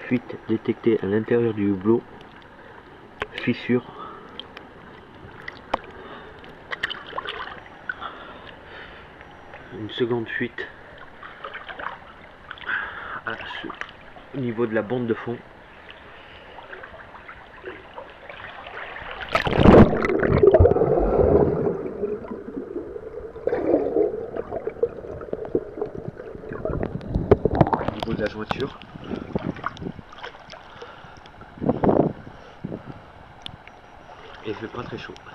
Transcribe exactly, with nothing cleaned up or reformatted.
fuite détectée à l'intérieur du hublot, fissure. Une seconde fuite à ce, au niveau de la bande de fond. Au niveau de la jointure. Et il fait pas très chaud.